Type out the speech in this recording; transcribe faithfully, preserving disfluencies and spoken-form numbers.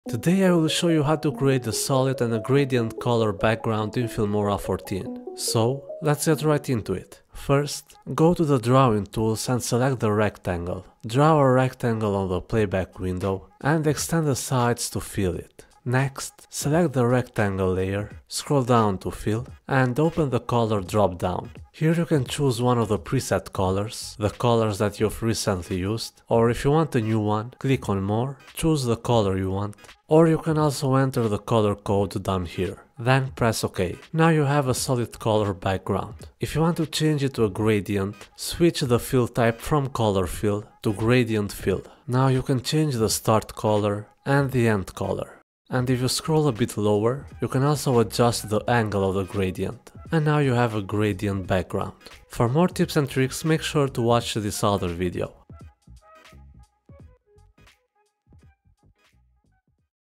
Today I will show you how to create a solid and a gradient color background in Filmora fourteen. So, let's get right into it. First, go to the drawing tools and select the rectangle. Draw a rectangle on the playback window and extend the sides to fill it. Next, select the rectangle layer, scroll down to fill, and open the color drop-down. Here you can choose one of the preset colors, the colors that you've recently used, or if you want a new one, click on more, choose the color you want, or you can also enter the color code down here. Then press OK. Now you have a solid color background. If you want to change it to a gradient, switch the fill type from color fill to gradient fill. Now you can change the start color and the end color. And if you scroll a bit lower, you can also adjust the angle of the gradient. And now you have a gradient background. For more tips and tricks, make sure to watch this other video.